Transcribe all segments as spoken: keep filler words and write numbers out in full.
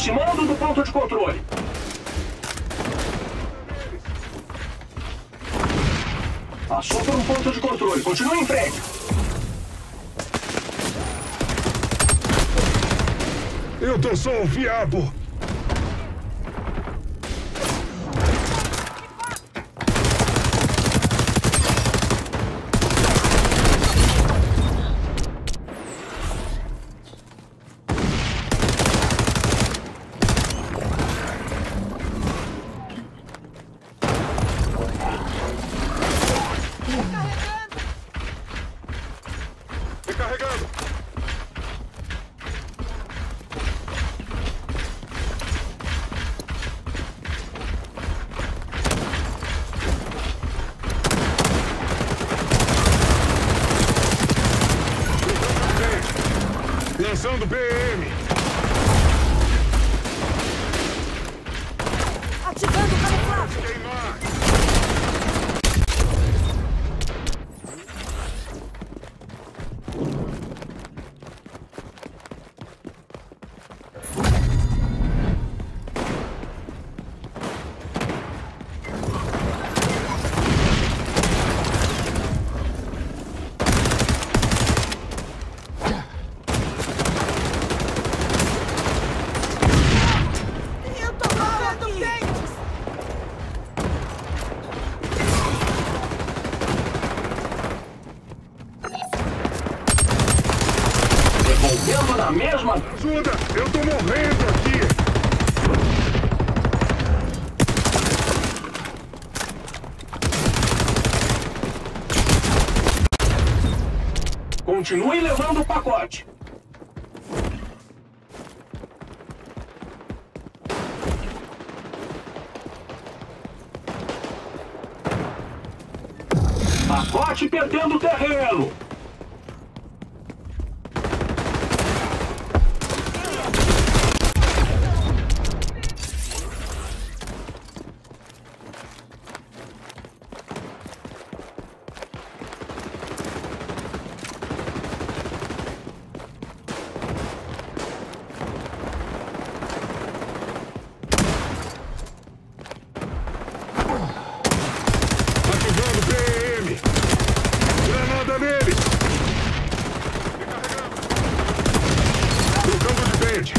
aproximando do ponto de controle. Passou por um ponto de controle. Continue em frente. Eu tô só um fiapo. Lançando B M. Ativando o camuflagem. Queimar. Devolvendo na mesma... Ajuda! Eu tô morrendo aqui! Continue levando o pacote. Pacote perdendo terreno. Ativando P M! Granada nele! Trocando de pente!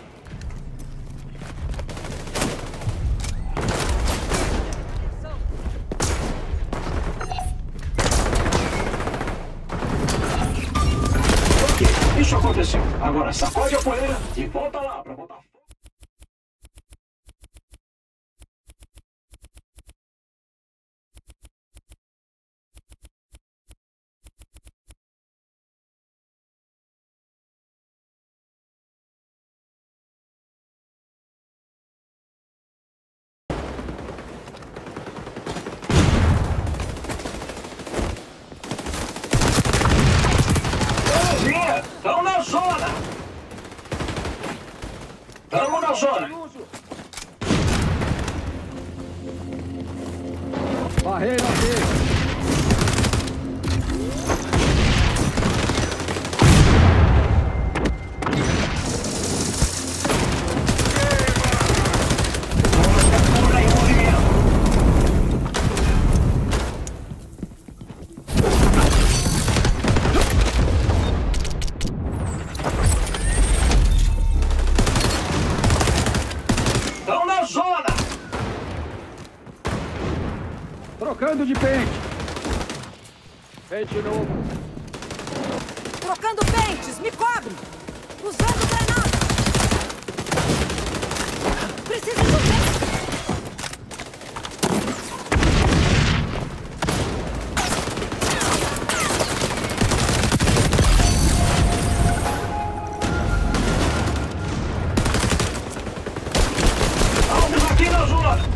Ok, isso aconteceu. Agora sacode a poeira e volta lá pra botar... Estão na zona! Estamos na zona! Barreira aqui! Captura em movimento! Estão na zona! Trocando de pente! Pente novo! Trocando pentes, me cobre! Usando granada! Preciso de um pente! Alvos aqui na zona!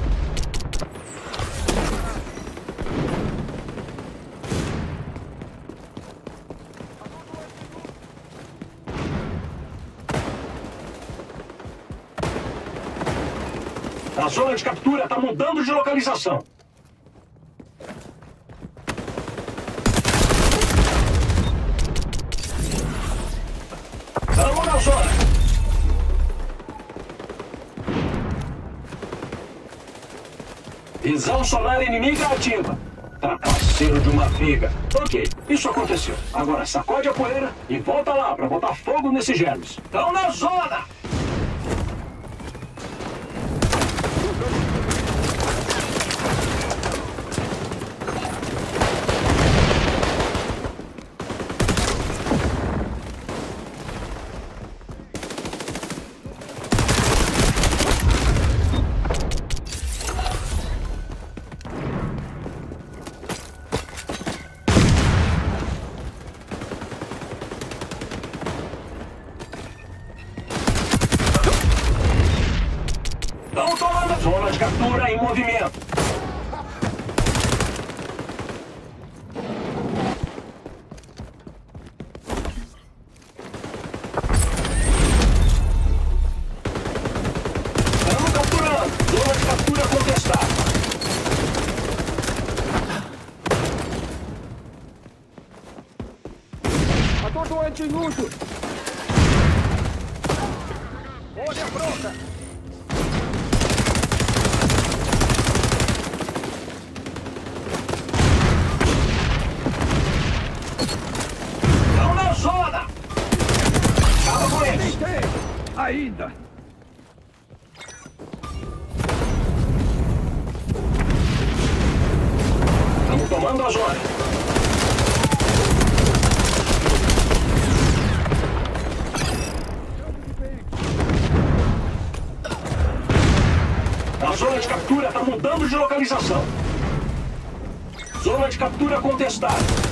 A zona de captura está mudando de localização. Estamos na zona. Visão solar inimiga ativa. Trapaceiro de uma figa. Ok, isso aconteceu. Agora sacode a poeira e volta lá pra botar fogo nesses germes. Estão na zona! Estão tomando zona de captura em movimento. Estamos capturando. Zona de captura contestada. Atordoante inútil! Olha pronta! Estão na zona! Acaba com eles! Tentei! Ainda! Estamos tomando a zona. A zona de captura está mudando de localização. Zona de captura contestada.